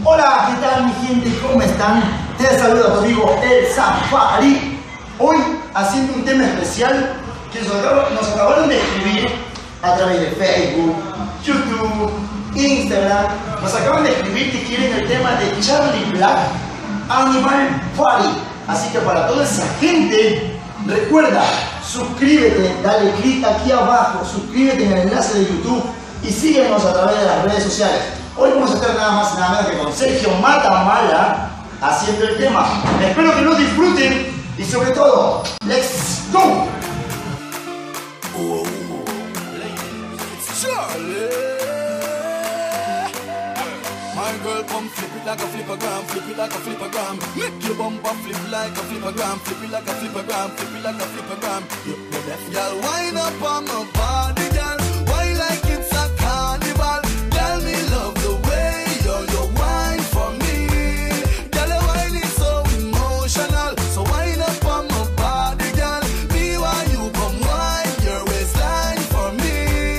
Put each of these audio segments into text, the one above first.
Hola, ¿qué tal mi gente? ¿Cómo están? Te saluda tu amigo El Safari. Hoy haciendo un tema especial que nos acabaron de escribir a través de Facebook, YouTube, Instagram. Nos acaban de escribir que quieren el tema de Charlie Black, Animal Party. Así que para toda esa gente, recuerda, suscríbete, dale click aquí abajo, suscríbete en el enlace de YouTube y síguenos a través de las redes sociales. Hoy vamos a estar nada más y nada menos que con Sergio Matamala haciendo el tema. Espero que lo disfruten y sobre todo, ¡let's go! My girl, come flip it like a flippergram, flip it like a flippergram. Make your bumper flip like a flippergram, flip it like a flippergram, flip it like a flippergram. You're deaf, girl, wind up on my body, girl. Why like it's a carnival? Girl, me love the way you wine for me. Girl, your wine is so emotional. So wind up on my body, girl. Me why you come wine your waistline for me.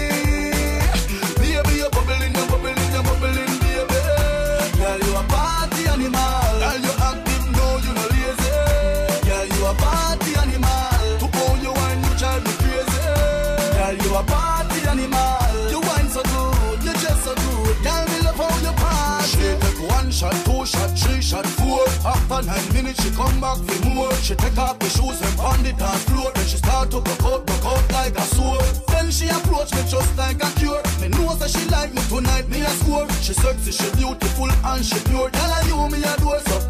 Baby, you're bubbling, you're bubbling, you're bubbling, baby. Girl, you a party animal. Girl, you active, no, you no lazy. Girl, you a party animal. To own you wine, you drive me crazy. Girl, you a party animal. You wine so good, you just so good. Girl, me love how you party. She take one shot, two shot, three shot, four. After 9 minutes, she come back for more. She take off the shoes and pound it on floor. Then she start to broke out like a sword. Then she approach me just like a cure. Me know that she like me tonight, me a score. She sexy, she beautiful and she pure. Tell her you me a door, so